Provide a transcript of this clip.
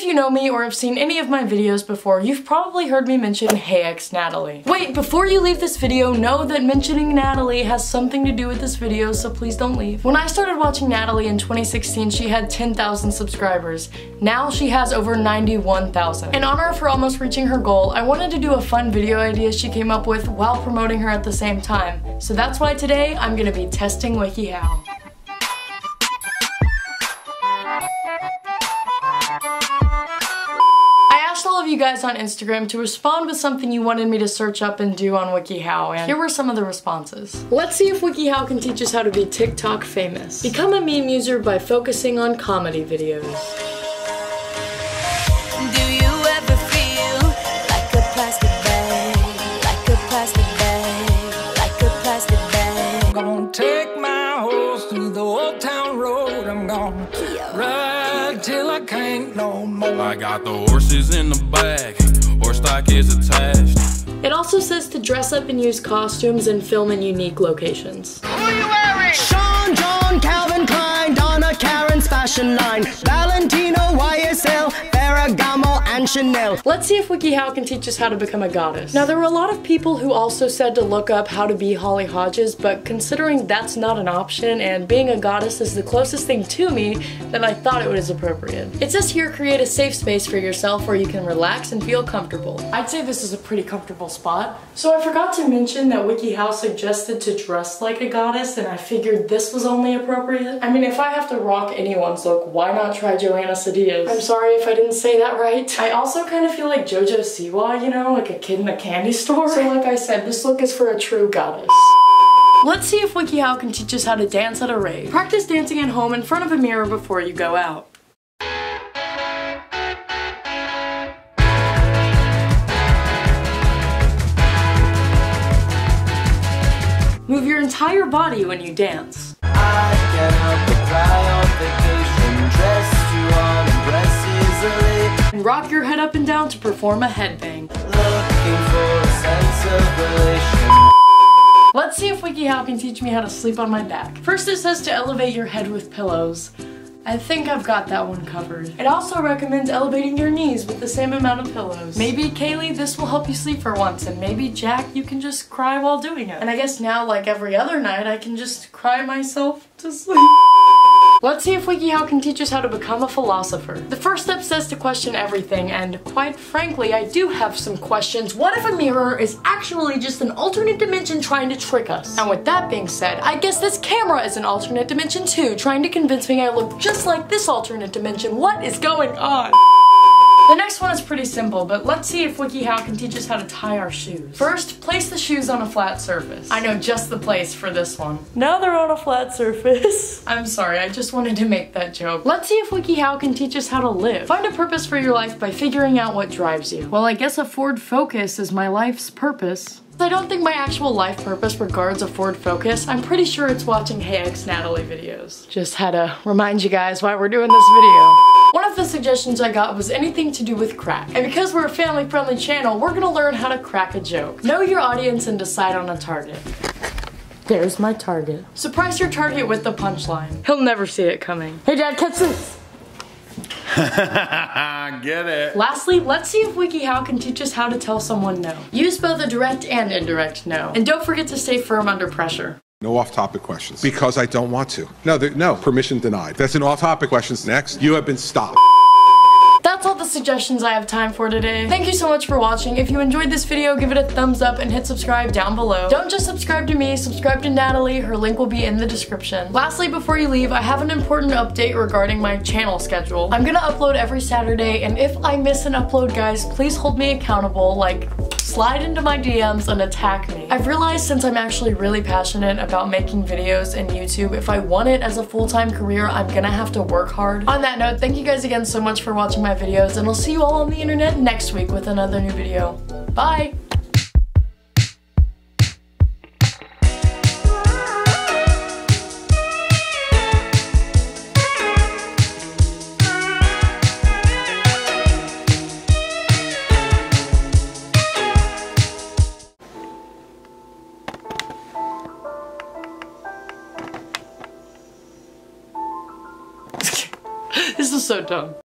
you know me or have seen any of my videos before, you've probably heard me mention Hey X Natalie. Wait, before you leave this video, know that mentioning Natalie has something to do with this video, so please don't leave. When I started watching Natalie in 2016, she had 10,000 subscribers. Now she has over 91,000. In honor of her almost reaching her goal, I wanted to do a fun video idea she came up with while promoting her at the same time. So that's why today I'm gonna be testing WikiHow. All of you guys on Instagram to respond with something you wanted me to search up and do on WikiHow, and here were some of the responses. Let's see if WikiHow can teach us how to be TikTok famous. Become a meme user by focusing on comedy videos. Do you ever feel like a plastic bag, like a plastic bag, like a plastic bag? I'm gonna take my horse through the old town road. I'm gonna ride till I can't no more. I got the horses in the back, horse stock is attached. It also says to dress up and use costumes and film in unique locations. Who are you wearing? Sean, John, Calvin Klein, Donna Karen's fashion line, Valentino, YSL, Ferragamo, and Chanel. Let's see if WikiHow can teach us how to become a goddess. Now, there were a lot of people who also said to look up how to be Holly Hodges, but considering that's not an option and being a goddess is the closest thing to me, then I thought it was appropriate. It says here, create a safe space for yourself where you can relax and feel comfortable. I'd say this is a pretty comfortable spot. So I forgot to mention that WikiHow suggested to dress like a goddess, and I figured this was only appropriate. I mean, if I have to rock anyone's look, why not try Joanna Sadia's? I'm sorry if I didn't say that right. I also kind of feel like JoJo Siwa, you know, like a kid in a candy store. So like I said, this look is for a true goddess. Let's see if WikiHow can teach us how to dance at a rave. Practice dancing at home in front of a mirror before you go out. Move your entire body when you dance. I can't help but cry on vacation, dressed too hard and dress easily. And rock your head up and down to perform a headbang. Looking for a sense of relation. Let's see if WikiHow can teach me how to sleep on my back. First it says to elevate your head with pillows. I think I've got that one covered. It also recommends elevating your knees with the same amount of pillows. Maybe, Kaylee, this will help you sleep for once, and maybe, Jack, you can just cry while doing it. And I guess now, like every other night, I can just cry myself to sleep. Let's see if WikiHow can teach us how to become a philosopher. The first step says to question everything, and quite frankly, I do have some questions. What if a mirror is actually just an alternate dimension trying to trick us? And with that being said, I guess this camera is an alternate dimension too, trying to convince me I look just like this alternate dimension. What is going on? The next one is pretty simple, but let's see if WikiHow can teach us how to tie our shoes. First, place the shoes on a flat surface. I know just the place for this one. Now they're on a flat surface. I'm sorry, I just wanted to make that joke. Let's see if WikiHow can teach us how to live. Find a purpose for your life by figuring out what drives you. Well, I guess a Ford Focus is my life's purpose. I don't think my actual life purpose regards a Ford Focus. I'm pretty sure it's watching Hey X Natalie videos. Just had to remind you guys why we're doing this video. One of the suggestions I got was anything to do with crack. And because we're a family-friendly channel, we're gonna learn how to crack a joke. Know your audience and decide on a target. There's my target. Surprise your target with the punchline. He'll never see it coming. Hey Dad, catch this! Get it. Lastly, let's see if WikiHow can teach us how to tell someone no. Use both a direct and indirect no. And don't forget to stay firm under pressure. No off-topic questions. Because I don't want to. No, permission denied. That's an off-topic questions. Next, you have been stopped. That's all the suggestions I have time for today. Thank you so much for watching. If you enjoyed this video, give it a thumbs up and hit subscribe down below. Don't just subscribe to me, subscribe to Natalie. Her link will be in the description. Lastly, before you leave, I have an important update regarding my channel schedule. I'm gonna upload every Saturday, and if I miss an upload, guys, please hold me accountable. Like, slide into my DMs and attack me. I've realized since I'm actually really passionate about making videos and YouTube, if I want it as a full-time career, I'm gonna have to work hard. On that note, thank you guys again so much for watching my videos, and I'll see you all on the internet next week with another new video. Bye! This is so dumb.